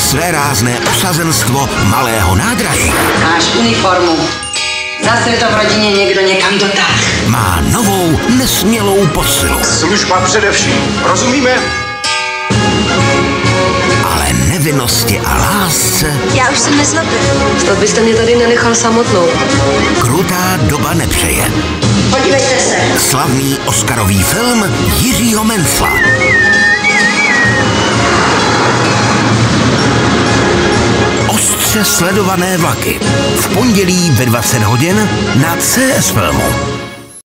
svérázné osazenstvo malého nádraží. Máš uniformu. Zase to v rodině někdo někam dotáhl. Má novou nesmělou posilu. Služba především, rozumíme? Ale nevinnosti a lásce Já už jsem nezlobila. Snad byste mě tady nenechal samotnou. krutá doba nepřeje. Podívejte se. Slavný oscarový film Jiřího Mencla. Ostře sledované vlaky. V pondělí ve 20 hodin na CS Filmu.